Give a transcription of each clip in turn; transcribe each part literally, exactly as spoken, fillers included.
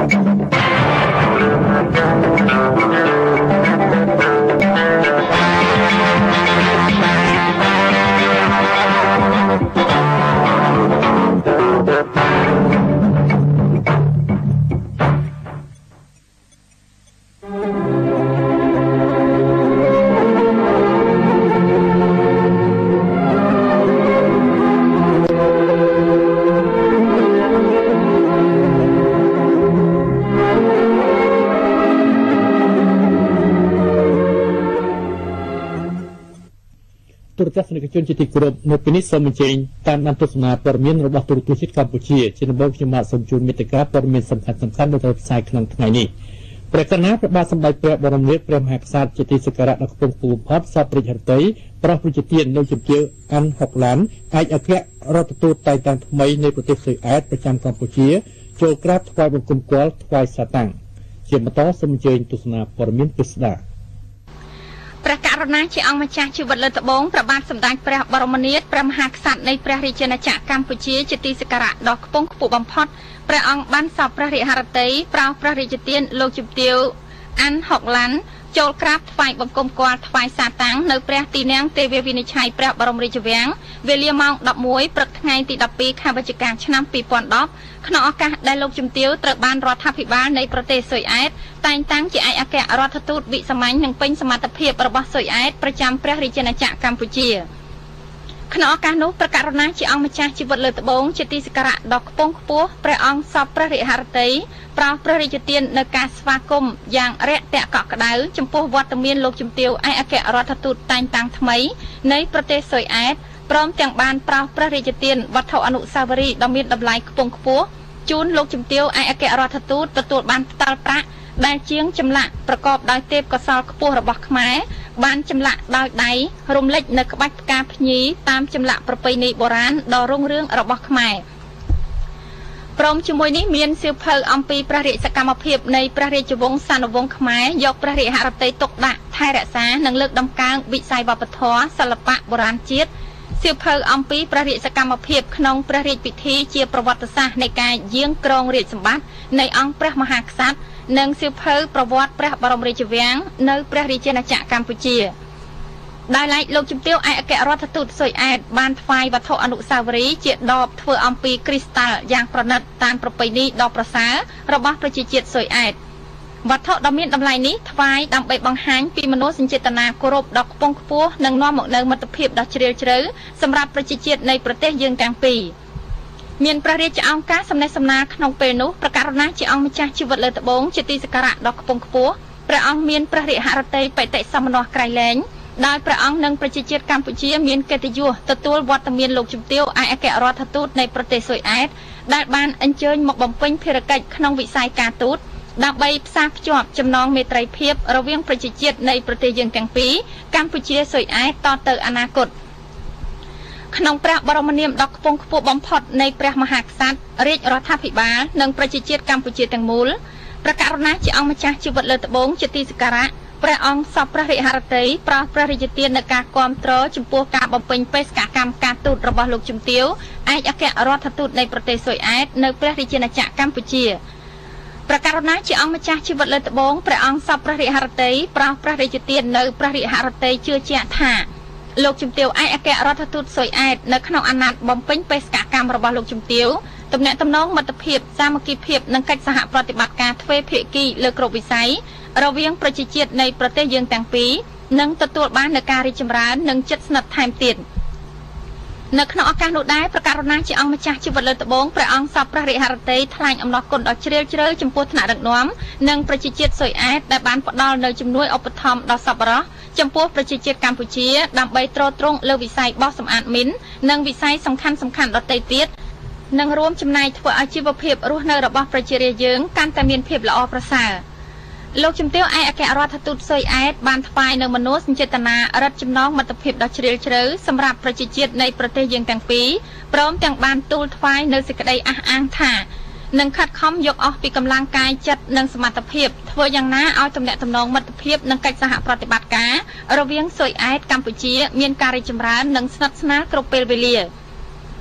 ទស្សនិកជនជាទីគោរពនៅពេលនេះសូមអញ្ជើញតាមដានទស្សនាព័ត៌មានរបស់ទូរទស្សន៍ជាតិកម្ពុជាជាដំបូងខ្ញុំបាទសូមជូនមេត្តាព័ត៌មានសំខាន់ៗនៅតាមផ្សាយក្នុងថ្ងៃនេះព្រះកណាព្រះបាទសម្ដេចព្រះបរមនាថព្រះមហាក្សត្រជាទីសក្ការៈដ៏ខ្ពង់ខ្ពស់បំផុតសពរាជហឫទ័យប្រោះប្រជាទាននៅជំទាវអាន់ហុកឡានឯកអគ្គរដ្ឋទូតតែងតាំងថ្មីនៃប្រទេសស៊ុយអែតប្រចាំកម្ពុជាចូលក្រាបថ្វាយបង្គំគាល់ថ្វាយសាតាំងជាបន្តសូមអញ្ជើញទស្សនាព័ត៌មានពិស្ដាព្រះករុណាជាអង្គម្ចាស់ជីវិតលើត្បូងព្រះបាទសម្ដេចព្រះបរមនាថព្រះមហាក្សត្រនៃព្រះរាជាណាចក្រកម្ពុជាជាទីសក្ការៈដ៏ខ្ពង់ខ្ពស់បំផុតព្រះអង្គបានសពព្រះរាជហឫទ័យប្រោសព្រះរាជទានលោកជំទាវអាន់ហុកឡានចូលក្រាបថ្វាយបង្គំគាល់ថ្វាយសាតាំងនៅព្រះទីនាំងទេវវិនិច្ឆ័យព្រះបរមរាជវាំងវេលាម៉ោងដប់មួយព្រឹកថ្ងៃទីដប់ពីរខែវិច្ឆិកាឆ្នាំពីរពាន់ដប់ក្នុងឱកាសដែលលោកជំទាវត្រូវបានរដ្ឋាភិបាលនៃប្រទេសស៊ុយអែតតែងតាំងជាឯកអគ្គរដ្ឋទូតវិសាមញ្ញនិងពេញសមត្ថភាពរបស់ស៊ុយអែតប្រចាំព្រះរាជាណាចក្រកម្ពុជាក្នុងឱកាសនោះព្រះករុណាជាអង្គម្ចាស់ជីវិតលើត្បូងជាទីសក្ការៈដ៏ខ្ពង់ខ្ពស់ព្រះអង្គសពព្រះរាជហឫទ័យប្រោសព្រះរាជទាននៅការស្វាគមន៍យ៉ាងរាក់ទាក់កក់ក្ដៅចំពោះវត្តមានលោកជំទាវឯកអគ្គរដ្ឋទូតតែងតាំងថ្មីនៃប្រទេសស៊ុយអែតព្រមទាំងបានប្រោសព្រះរាជទានវត្ថុអនុស្សាវរីយ៍ដ៏មានតម្លៃខ្ពង់ខ្ពស់ជូនលោកជំទាវឯកអគ្គរដ្ឋទូតទទួលបានផ្ដាល់ប្រាក់ដែលជាងចម្លាក់ប្រកបដោយទេពកោសល្យខ្ពស់របស់ខ្មែរបានចម្លាក់ដោយដៃរំលេចនៅក្បាច់ផ្កាភ្ញីតាមចម្លាក់ប្រពៃណីបុរាណដ៏រុងរឿងរបស់ខ្មែរព្រមជាមួយនេះមានសៀវភៅអំពីព្រះរាជសកម្មភាពនៃព្រះរាជវង្សានុវង្សខ្មែរយកព្រះរាជហឫទ័យទុកដាក់ថែរក្សានិងលើកតម្កើងវិស័យវប្បធម៌សិល្បៈបុរាណជាតិសៀវភៅអំពីព្រះរាជសកម្មភាពក្នុងព្រះរាជពិធីជាប្រវត្តិសាស្ត្រនៃការយាងគ្រងរាជសម្បត្តិនៃអង្គព្រះមហាក្សត្រនិងសៀវភៅប្រវត្តិព្រះបរមរាជវាំងនៅព្រះរាជាណាចក្រកម្ពុជាដោយឡែកលោកជំទាវឯកអគ្គរដ្ឋទូតស៊ុយអែតបានថ្វាយវត្ថុអនុស្សាវរីយ៍ជាដបធ្វើអំពីគ្រីស្តាល់យ៉ាងប្រណិតតាមប្រពៃណីដ៏ប្រសើររបស់ប្រជាជាតិស៊ុយអែតវត្ថុដ៏មានតម្លៃនេះថ្វាយដើម្បីបង្ហាញពីមនោសញ្ចេតនាគោរពដ៏ខ្ពង់ខ្ពស់និងនាំមកនូវមិត្តភាពដ៏ជ្រាលជ្រៅសម្រាប់ប្រជាជាតិនៃប្រទេសយើងទាំងពីរមានព្រះរាជអង្គការសំណេះសំណាលក្នុងពេលនោះព្រះករុណាជាអង្គម្ចាស់ជីវិតលើត្បូងជាទីសក្ការៈដ៏ខ្ពង់ខ្ពស់ព្រះអង្គមានព្រះរាជហឫទ័យបេតិសមនស្សក្រៃលែងដោយព្រះអង្គនិងប្រជាជាតិកម្ពុជាមានកិត្តិយសទទួលវត្តមានលោកជំទាវឯកអគ្គរដ្ឋទូតនៃប្រទេសស៊ុយអែតដែលបានអញ្ជើញមកបំពេញភារកិច្ចក្នុងវិស័យការទូតដើម្បីផ្សារភ្ជាប់ចំណងមេត្រីភាពរវាងប្រជាជាតិនៃប្រទេសយើងទាំងពីរកម្ពុជាស៊ុយអែតតទៅអនាគតក្នុងព្រះបរមនាមដ៏ខ្ពង់ខ្ពស់បំផុតនៃព្រះមហាក្សត្ររាជរដ្ឋាភិបាលនិងប្រជាជាតិកម្ពុជាទាំងមូលព្រះករុណាជាអង្គម្ចាស់ជីវិតលើត្បូងជាទីសក្ការៈព្រះអង្គសពព្រះរាជហឫទ័យប្រោសព្រះរាជទាននៅការគាំទ្រចំពោះការបំពេញបេសកកម្មការទូតរបស់លោកជំទាវឯកអគ្គរដ្ឋទូតនៃប្រទេសស៊ុយអែតនៅព្រះរាជាណាចក្រកម្ពុជាព្រះករុណាជាអង្គម្ចាស់ជីវិតលើត្បូងព្រះអង្គសពព្រះរាជហឫទ័យប្រោសព្រះរាជទាននៅព្រះរាជហឫទ័យជឿជាក់ថាលោកជំទាវឯកអគ្គរដ្ឋទូតស៊ុយអែតនៅក្នុងអាណត្តិបំពេញបេសកកម្មរបស់លោកជំទាវទំនាក់ទំនងមិត្តភាពសាមគ្គីភាពនិងកិច្ចសហប្រតិបត្តិការទ្វេភាគីលើគ្រប់វិស័យរវាងប្រជាជាតិនៃប្រទេសយើងទាំងពីរនឹងទទួលបាននូវការរីកចម្រើននិងជិតស្និទ្ធថែមទៀតនៅក្នុងឱកាសនោះដែរព្រះករុណាជាអង្គម្ចាស់ជីវិតលើត្បូងព្រះអង្គសពព្រះរាជហឫទ័យថ្លែងអំណរគុណដ៏ជ្រាលជ្រៅចំពោះថ្នាក់ដឹកនាំនិងប្រជាជាតិស៊ុយអែតដែលបានផ្ដល់នូវជំនួយឧបត្ថម្ភដ៏សប្បុរសចំពោះប្រជាជាតិកម្ពុជាដើម្បីទ្រទ្រង់លើវិស័យបោះសម្អាតមីននិងវិស័យសំខាន់សំខាន់ដទៃទៀតនិងរួមចំណែកធ្វើឲ្យជីវភាពរស់នៅរបស់ប្រជារាស្ត្រយើងកាន់តែមានភាពល្អប្រសើរលោកជំទាវឯកអគ្គរដ្ឋទូតស៊ុយអែតបានថ្វាយនៅមនោសញ្ចេតនារឹតចំណងមិត្តភាពដ៏ជ្រាលជ្រៅសម្រាប់ប្រជាជាតិនៃប្រទេសយើងទាំងពីរព្រមទាំងបានទូលថ្វាយនៅសេចក្តីអះអាងថានឹងខិតខំយកអស់ពីកម្លាំងកាយចិត្តនិងសមត្ថភាពធ្វើយ៉ាងណាឲ្យទំនាក់ទំនងមិត្តភាពនិងកិច្ចសហប្រតិបត្តិការរវាងស៊ុយអែតកម្ពុជាមានការរីកចម្រើននិងស្និទ្ធស្នាលគ្រប់ពេលវេលា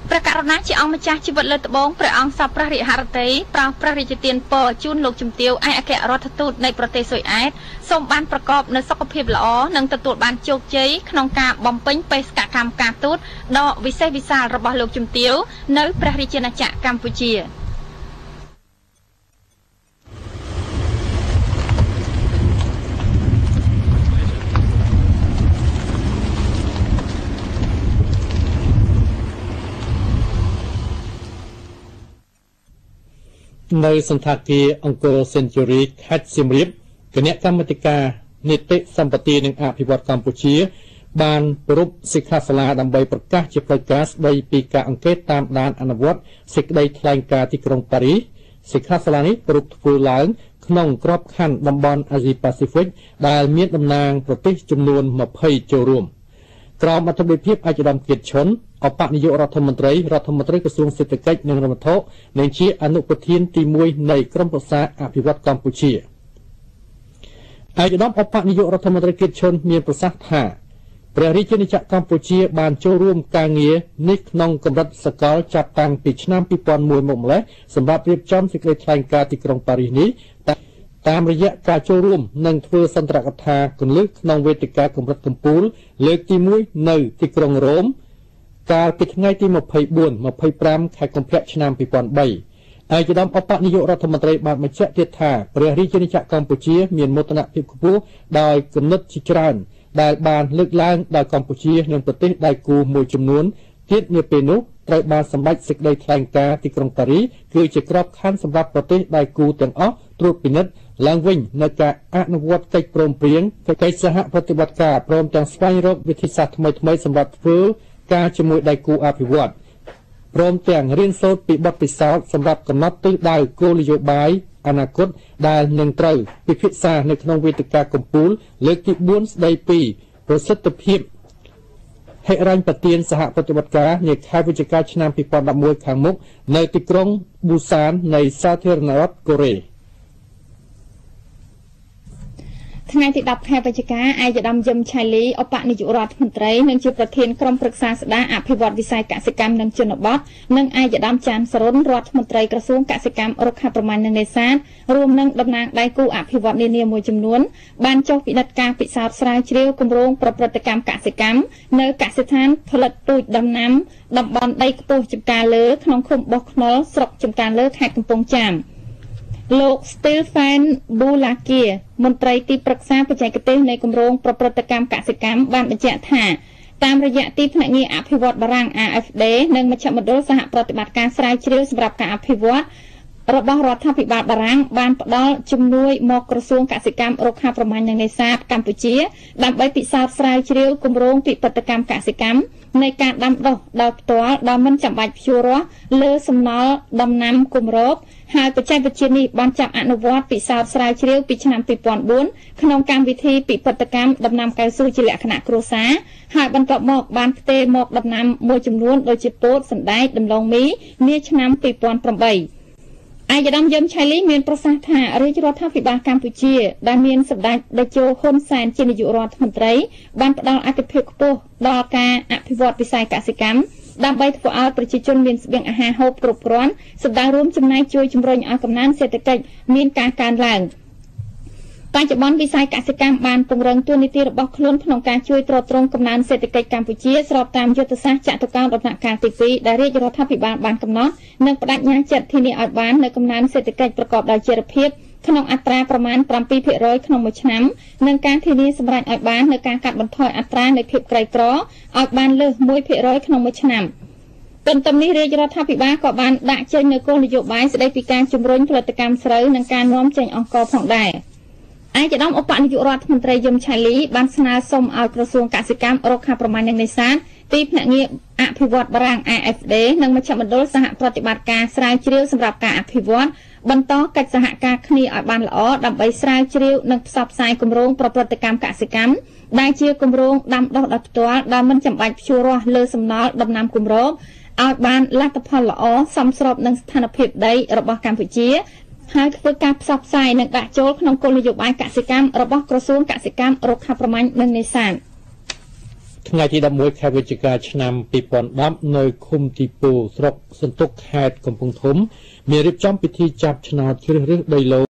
ព្រះករុណាជាអង្គម្ចាស់ជីវិតលើត្បូងព្រះអង្គសពព្រះរាជហឫទ័យប្រោសព្រះរាជទានពរជូនលោកជំទាវឯកអគ្គរដ្ឋទូតនៃប្រទេសស៊ុយអែតសូមបានប្រកបនូវសុខភាពល្អនិងទទួលបានជោគជ័យក្នុងការបំពេញបេសកកម្មការទូតដ៏វិសេសវិសាលរបស់លោកជំទាវនៅព្រះរាជាណាចក្រកម្ពុជានៅសន្តាគារអង្គរ Century ខេត្តសៀមរាបគណៈកម្មាធិការនីតិសម្បទានិងអភិវឌ្ឍកម្ពុជាបានប្រពសិក្ខាសាលាដើម្បីប្រកាសជាផ្លូវការស្ដីពីការអង្កេតតាមដានអនុវត្តសេចក្តីថ្លែងការណ៍ទីក្រុងប៉ារីសសិក្ខាសាលានេះប្រពធ្វើឡើងក្នុងក្របខ័ណ្ឌតំបន់អាស៊ីប៉ាស៊ីហ្វិកដែលមានតំណាងប្រទេសចំនួន20ចូលរួមក្រមអធិបតេយ្យភាពឯកឧត្តមគៀតឈុនអបនាយករដ្ឋមន្ត្រីរដ្ឋមន្ត្រីក្រសួងសេដ្ឋកិច្ចនិងហិរញ្ញវត្ថុនិងជាអនុប្រធានទីមួយនៃក្រុមប្រឹក្សាអភិវឌ្ឍកម្ពុជាឯកឧត្តមអបនាយករដ្ឋមន្ត្រីគៀតឈុនមានប្រសាសន៍ថាព្រះរាជាណាចក្រកម្ពុជាបានចូលរួមការងារនេះក្នុងកម្រិតសកលចាប់តាំងពីឆ្នាំពីរពាន់មួយមកម្លេះសម្រាប់រៀបចំសេចក្តីថ្លែងការណ៍ទីក្រុងប៉ារីសនេះតាមរយៈការចូលរួមនិងធ្វើសន្ទរកថាគន្លឹះក្នុងវេទិកាកម្រិតកំពូលលើកទីមួយនៅទីក្រុងរ៉ូមកាលពីថ្ងៃទីម្ភៃបួន ម្ភៃប្រាំ ខែកុម្ភៈឆ្នាំពីរពាន់បីឯកឧត្តមអបនាយករដ្ឋមន្ត្រីបានបញ្ជាក់ទៀតថាព្រះរាជាណាចក្រកម្ពុជាមានមោទនភាពខ្ពស់ដោយគំនិតជាច្រើនដែលបានលើកឡើងដោយកម្ពុជានិងប្រទេសដៃគូមួយចំនួនទៀតនាពេលនោះត្រូវបានសម្រេចសេចក្តីថ្លែងការណ៍ទីក្រុងប៉ារីសគឺជាក្របខ័ណ្ឌសម្រាប់ប្រទេសដៃគូទាំងអស់ត្រួតពិនិត្យឡើងវិញនៅការអនុវត្តកិច្ចព្រមព្រៀងកិច្ចសហប្រតិបត្តិការព្រមទាំងស្វែងរកវិធីសាស្ត្រថ្មីៗសម្រាប់ធ្វើការជាមួយដៃគូអភិវឌ្ឍព្រមទាំងរៀនសូត្រពីបទពិសោធន៍សម្រាប់កំណត់ទិសដៅគោលនយោបាយអនាគតដែលនឹងត្រូវពិភាក្សានៅក្នុងវេទិកាកំពូលលើកទីបួនស្ដីពីប្រសិទ្ធភាពហិរញ្ញប្បទានសហប្រតិបត្តិការនាខែវិច្ឆិកាឆ្នាំពីរពាន់ដប់មួយខាងមុខនៅទីក្រុងប៊ូសាននៃសាធារណរដ្ឋកូរ៉េថ្ងៃទីដប់ខែវិច្ឆិកាឯកឧត្តមយឹមឆៃលីអបនាយករដ្ឋមន្ត្រីនិងជាប្រធានក្រុមប្រឹក្សាស្ដារអភិវឌ្ឍវិស័យកសិកម្មនិងជនបទនិងឯកឧត្តមចាន់សរុនរដ្ឋមន្ត្រីក្រសួងកសិកម្មរុក្ខាប្រមាញ់និងនេសាទរួមនឹងតំណាងដៃគូអភិវឌ្ឍនានាមួយចំនួនបានចុះពិនិត្យការពិសោធន៍ស្រាវជ្រាវគម្រោងប្រព្រឹត្តកម្មកសិកម្មនៅកសិដ្ឋានផលិតទូចដំណាំតំបន់ដីខ្ពស់ចំការលើក្នុងឃុំបោះខ្នុរស្រុកចំការលើខេត្តកំពង់ចាមលោក Stephen Bulakia មន្ត្រីទីប្រឹក្សាបច្ចេកទេសនៃគម្រោងប្រព្រឹត្តកម្មកសិកម្មបានបញ្ជាក់ថាតាមរយៈទីភ្នាក់ងារអភិវឌ្ឍបារាំង អា អេហ្វ ឌេ និងមជ្ឈមណ្ឌលសហប្រតិបត្តិការស្រាវជ្រាវសម្រាប់ការអភិវឌ្ឍរបស់រដ្ឋាភិបាលបារាំងបានផ្ដល់ជំនួយមកក្រសួងកសិកម្មរុក្ខាប្រមាញ់និងនេសាទកម្ពុជាដើម្បីពិសោធន៍ស្រាវជ្រាវគម្រោងពិពិធកម្មកសិកម្មនៃការដាំដុះដោយផ្ទាល់ដោយមិនចាំបាច់ភ្ជួររាស់លើសំណល់ដំណាំគម្របហើយបច្ចេកវិទ្យានេះបានចាប់អនុវត្តពិសោធន៍ស្រាវជ្រាវពីឆ្នាំពីរពាន់បួនក្នុងកម្មវិធីពិពិធកម្មដំណាំកៅស៊ូជាលក្ខណៈគ្រួសារហើយបន្ទាប់មកបានផ្ទេរមកដំណាំមួយចំនួនដូចជាពោតសណ្តែកដំឡូងមីនាឆ្នាំពីរពាន់ប្រាំបីឯកឧត្តមយឹមឆៃលីមានប្រសាសន៍ថារាជរដ្ឋាភិបាលកម្ពុជាដែលមានសម្ដេចតេជោហ៊ុនសែនជានាយករដ្ឋមន្ត្រីបានផ្ដល់អាទិភាពខ្ពស់ដល់ការអភិវឌ្ឍវិស័យកសិកម្មដើម្បីធ្វើឲ្យប្រជាជនមានស្បៀងអាហារហូបគ្រប់គ្រាន់សម្ដៅរួមចំណែកជួយជំរុញឲ្យកំណើនសេដ្ឋកិច្ចមានការកើនឡើងបច្ចុប្បន្នវិស័យកសិកម្មបានពង្រឹងតួនាទីរបស់ខ្លួនក្នុងការជួយទ្រទ្រង់កំណើនសេដ្ឋកិច្ចកម្ពុជាស្របតាមយុទ្ធសាស្ត្រចតុកោណដំណាក់កាលទីពីរដែលរាជរដ្ឋាភិបាលបានកំណត់និងបដិញ្ញាចិត្តធានាឲ្យបាននូវកំណើនសេដ្ឋកិច្ចប្រកបដោយចីរភាពក្នុងអត្រាប្រមាណ7%ក្នុងមួយឆ្នាំនិងការធានាសម្រាប់ឲ្យបាននូវការកាត់បន្ថយអត្រានៃភាពក្រីក្រឲ្យបានលើស1%ក្នុងមួយឆ្នាំទន្ទឹមនេះរាជរដ្ឋាភិបាលក៏បានដាក់ចេញនូវគោលនយោបាយស្តីពីការជំរុញផលិតកម្មស្រូវនិងការនាំចេញអង្ករផងដែរឯកឧត្តមឧបនាយករដ្ឋមន្ត្រីយឹមឆៃលីបានស្នើសុំឲ្យក្រសួងកសិកម្មរុក្ខាប្រមាញ់និងនេសាទទីភ្នាក់ងារអភិវឌ្ឍបារាំង អា អេហ្វ ឌេ និងមជ្ឈមណ្ឌលសហប្រតិបត្តិការស្រាវជ្រាវសម្រាប់ការអភិវឌ្ឍបន្តកិច្ចសហការគ្នាឲ្យបានល្អដើម្បីស្រាវជ្រាវនិងផ្សព្វផ្សាយគម្រោងប្រព្រឹត្តកម្មកសិកម្មដែលជាគម្រោងដាំដុះដោយផ្ទាល់ដែលមិនចាំបាច់ភ្ជួររាស់លើសំណល់ដំណាំគម្របឲ្យបានលទ្ធផលល្អសមស្របនឹងស្ថានភាពដីរបស់កម្ពុជាហើយធ្វើការផ្សព្វផ្សាយនិងដាក់ចូលក្នុងគោលនយោបាយកសិកម្មរបស់ក្រសួងកសិកម្មរុក្ខាប្រមាញ់និងនេសាទថ្ងៃទីដប់មួយខែវិច្ឆិកាឆ្នាំពីរពាន់ដប់នៅឃុំទីពូស្រុកសន្ទុកខេត្តកំពង់ធំមានរៀបចំពិធីចាប់ឆ្នោតជ្រើសរើសដីឡូ